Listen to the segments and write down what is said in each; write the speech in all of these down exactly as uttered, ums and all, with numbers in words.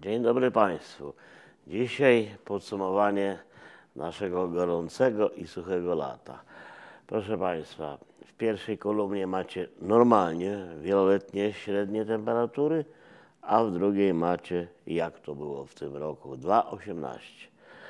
Dzień dobry Państwu. Dzisiaj podsumowanie naszego gorącego i suchego lata. Proszę Państwa, w pierwszej kolumnie macie normalnie wieloletnie średnie temperatury, a w drugiej macie, jak to było w tym roku, dwa osiemnaście.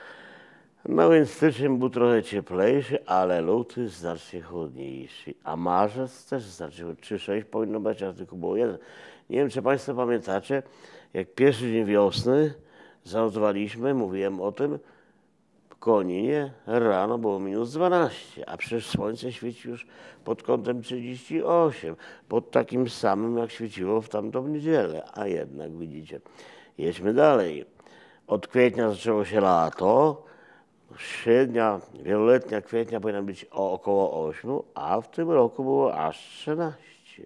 No więc styczeń był trochę cieplejszy, ale luty znacznie chłodniejszy, a marzec też znacznie, trzy sześć powinno być, a tylko było jeden. Nie wiem, czy Państwo pamiętacie, jak pierwszy dzień wiosny zanotowaliśmy, mówiłem o tym, w Koninie rano było minus dwanaście, a przecież słońce świeci już pod kątem trzydzieści osiem, pod takim samym, jak świeciło w tamtą niedzielę. A jednak, widzicie, jedźmy dalej. Od kwietnia zaczęło się lato. Średnia, wieloletnia kwietnia powinna być o około osiem, a w tym roku było aż trzynaście.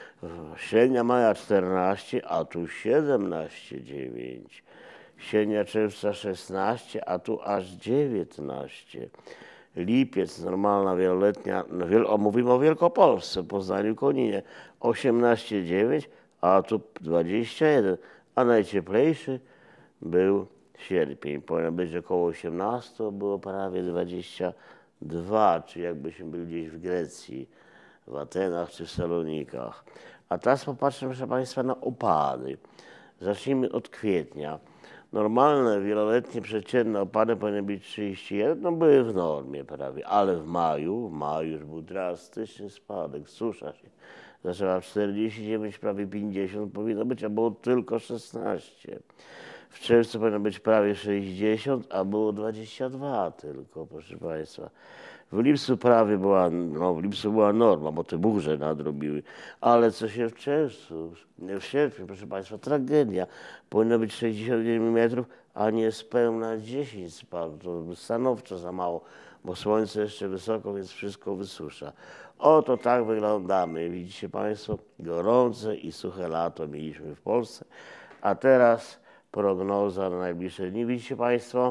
Średnia maja czternaście, a tu siedemnaście przecinek dziewięć. Średnia czerwca szesnaście, a tu aż dziewiętnaście. Lipiec, normalna wieloletnia, no, o, mówimy o Wielkopolsce, Poznaniu, Koninie, osiemnaście przecinek dziewięć, a tu dwadzieścia jeden, a najcieplejszy był sierpień. Powinno być około osiemnaście, było prawie dwadzieścia dwa, czy jakbyśmy byli gdzieś w Grecji, w Atenach czy w Salonikach. A teraz popatrzmy, proszę Państwa, na opady. Zacznijmy od kwietnia. Normalne, wieloletnie, przeciętne opady powinny być trzydzieści jeden, no były w normie prawie, ale w maju, w maju już był drastyczny spadek, susza się zaczęła czterdzieści dziewięć, prawie pięćdziesiąt powinno być, a było tylko szesnaście. W czerwcu powinno być prawie sześćdziesiąt, a było dwadzieścia dwa tylko, proszę Państwa. W lipcu prawie była, no w lipcu była norma, bo te burze nadrobiły. Ale co się w czerwcu, w sierpniu, proszę Państwa, tragedia. Powinno być sześćdziesiąt milimetrów, a niespełna dziesięć spadł. To stanowczo za mało, bo słońce jeszcze wysoko, więc wszystko wysusza. Oto tak wyglądamy. Widzicie Państwo, gorące i suche lato mieliśmy w Polsce, a teraz prognoza na najbliższe dni. Widzicie Państwo,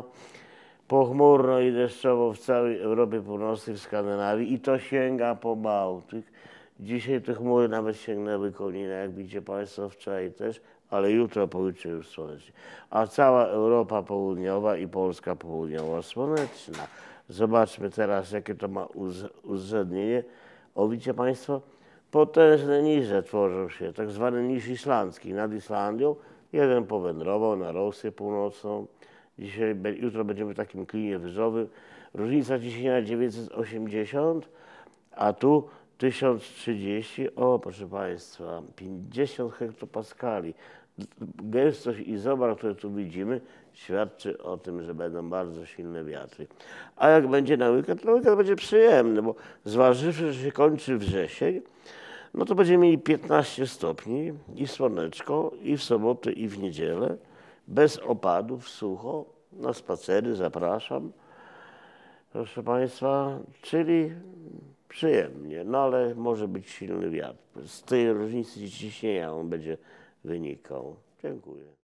pochmurno i deszczowo w całej Europie Północnej, w Skandynawii i to sięga po Bałtyk. Dzisiaj te chmury nawet sięgnęły Konina, jak widzicie Państwo, wczoraj też, ale jutro, pojutrze już słonecznie. A cała Europa Południowa i Polska Południowa słoneczna. Zobaczmy teraz, jakie to ma uzasadnienie. O, widzicie Państwo, potężne niże tworzą się, tak zwany niż islandzki nad Islandią. Jeden powędrował na Rosję Północną. Dzisiaj, jutro będziemy w takim klinie wyżowym. Różnica ciśnienia dziewięćset osiemdziesiąt, a tu tysiąc trzydzieści. O, proszę Państwa, pięćdziesiąt hektopaskali. Gęstość izobar, które tu widzimy, świadczy o tym, że będą bardzo silne wiatry. A jak będzie na weekend, to weekend będzie przyjemny, bo zważywszy, że się kończy wrzesień, no to będziemy mieli piętnaście stopni i słoneczko i w sobotę i w niedzielę. Bez opadów, sucho, na spacery zapraszam, proszę Państwa, czyli przyjemnie, no ale może być silny wiatr. Z tej różnicy ciśnienia on będzie wynikał. Dziękuję.